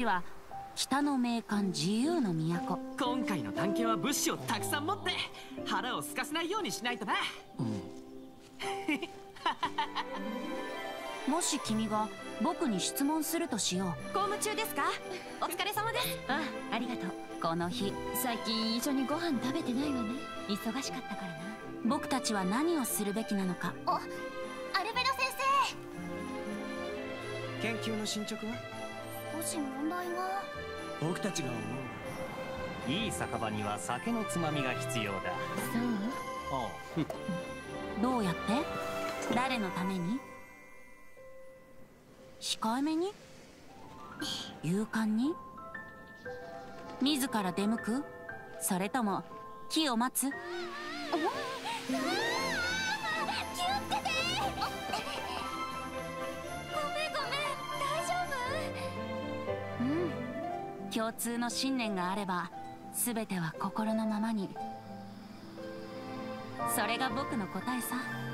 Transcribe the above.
は北の名館自由の都。 今回の探検は物資をたくさん持って腹を空かせないようにしないとな。 もし君が僕に質問するとしよう。 公務中ですか？お疲れ様です。 あありがとう。この日最近一緒にご飯食べてないわね。忙しかったからな。 僕たちは何をするべきなのか。 アルベロ先研究の進捗は？ 生、少し問題が。 僕たちが思う。 いい酒場には酒のつまみが必要だ。 そう？ どうやって？誰のために？控えめに？勇敢に？自ら出向く？それとも木を待つ？ 気をつけて。ごめん大丈夫？ 共通の信念があれば全ては心のままに。それが僕の答えさ。